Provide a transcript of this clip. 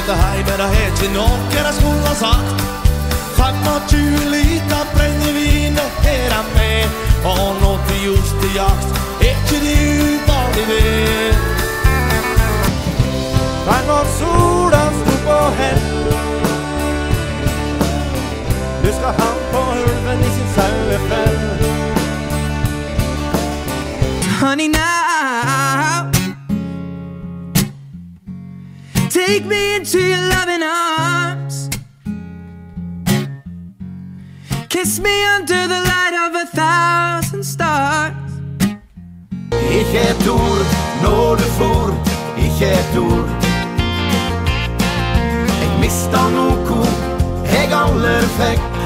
det heime, det er ikke noe jeg skulle ha sagt. 25 liter brennevin er han med, og nå til just til jakt, ikke det uvanlig ved. Men når sola stod på hell, nu skal han på ulven i sin sauefell. Honey, now take me into your loving arms, kiss me under the light of 1,000 stars. Ikke et ord når du for, ikke et ord. Jeg mista noe jeg aller fikk.